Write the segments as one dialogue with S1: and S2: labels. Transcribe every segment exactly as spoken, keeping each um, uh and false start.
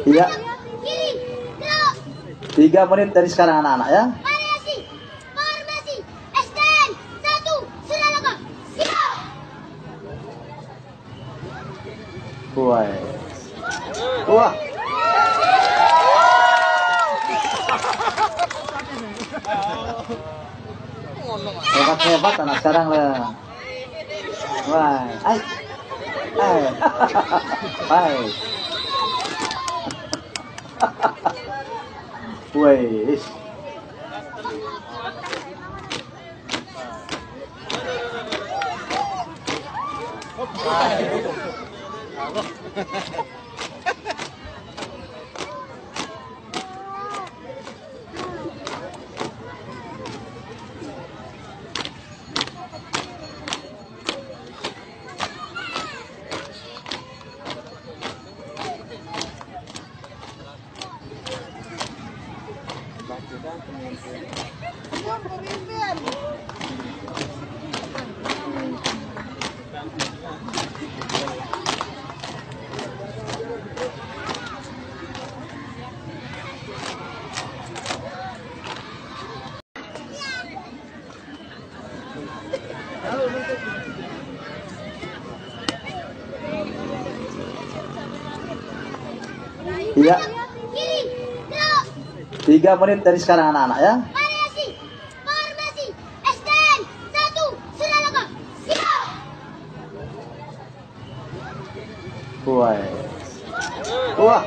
S1: Iya. Tiga menit dari sekarang anak-anak ya.
S2: Variasi, formasi, S D M, satu, sudah lengkap, siap.
S1: Wah. Wah. Hebat-hebat anak sekarang lah. Wah. Ay. Ay. Ay. Wih. Iya. Tiga menit dari sekarang anak-anak ya.
S2: Variasi, formasi, S D M, satu, sudah lengkap, siap.
S1: Wah. Wah.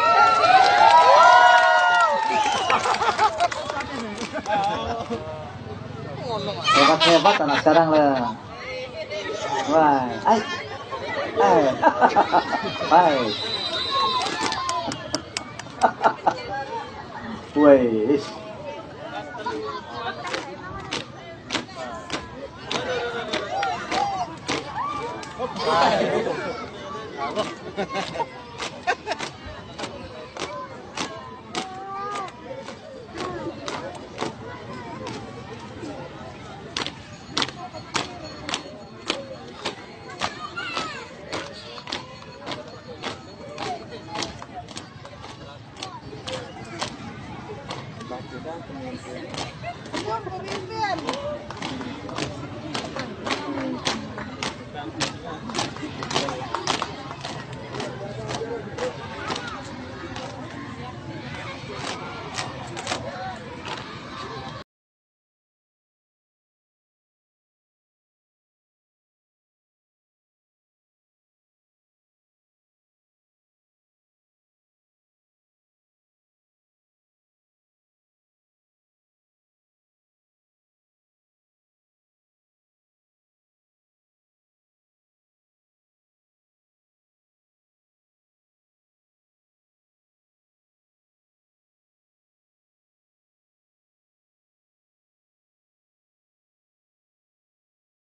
S1: Hebat-hebat anak sekarang lah. Wah. Ay. Ay. Ay. Wih.
S3: Hop.